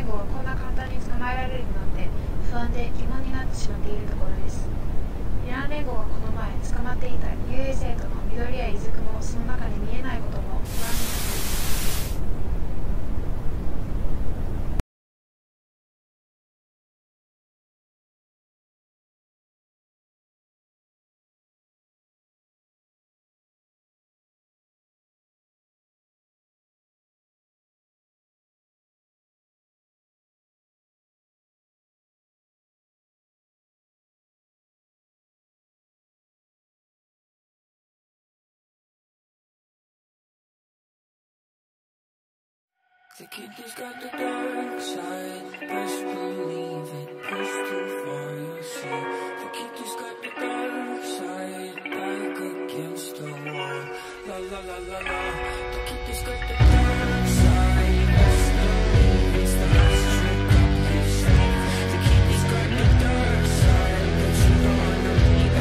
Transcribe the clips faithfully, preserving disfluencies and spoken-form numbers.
子がこんな簡単に捕まえられるなんて不安で疑問になってしまっているところです。イラン連合がこの前捕まっていた ユーエー 生徒の緑や出久もその中に見えないことも不安になっています。 The kid has got the dark side, best believe it, push too far, you'll see. The kid has got the dark side, back against the wall. La la la la la. The kid has got the dark side, best believe it's the last trick up his sleeve. The kid has got the dark side, but you don't wanna meet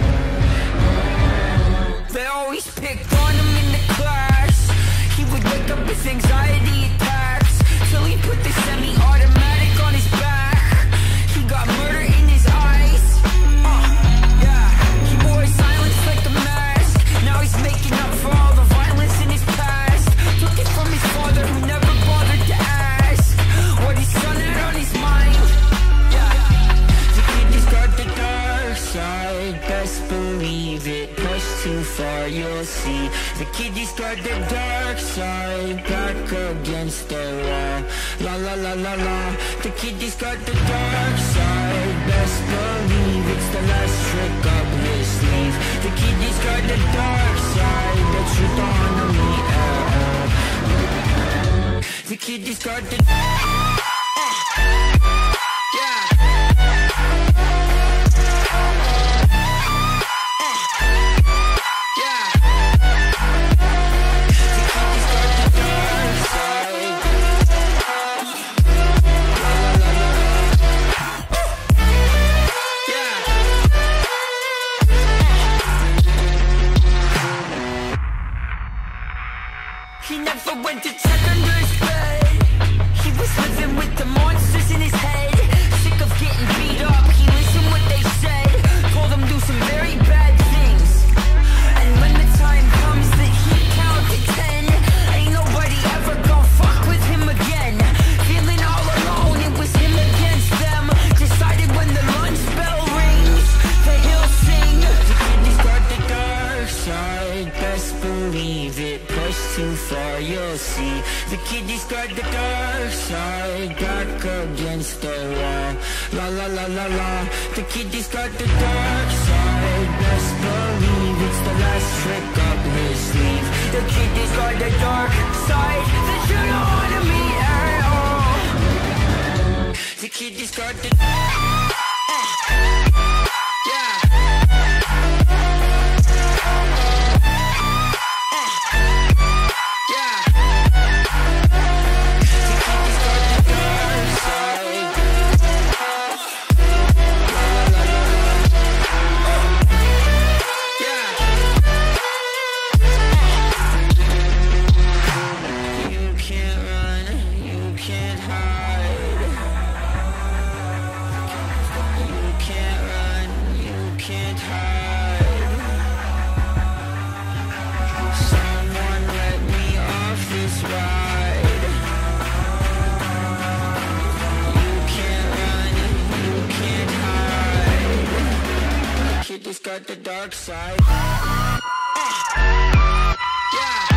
her. They always picked on him in the class. He would wake up with anxiety attacks till he put the semi-automatic on his back. He got murder in his eyes. Uh, yeah, he wore silence like a mask. Now he's making up for all the violence in his past. Took it from his father who never bothered to ask what his son had on his mind. Yeah, the kid has got the dark side, best believe it. Push too far, you'll see. The kid has got the dark side, back against the wall. La la la la la. The kid has got the dark side, best believe it's the last trick up his sleeve. The kid has got the dark side that you don't wanna meet. Uh, the kid has got the uh, yeah. He never went to check under his bed. He was living with the monsters in his head. Sick of getting beat up, he listened what they said. Told him do some very bad things. And when the time comes that he count to ten, ain't nobody ever gonna fuck with him again. Feeling all alone, it was him against them. Decided when the lunch bell rings that he'll sing. The kid has got the dark side, best believe it. Push too far, you'll see. The kid has got the dark side, back against the wall. La la la la la. The kid has got the dark side, best believe it's the last trick up his sleeve. The kid has got the dark side that you don't wanna meet at all. The kid has got the uh, yeah. Got the dark side. Uh, yeah.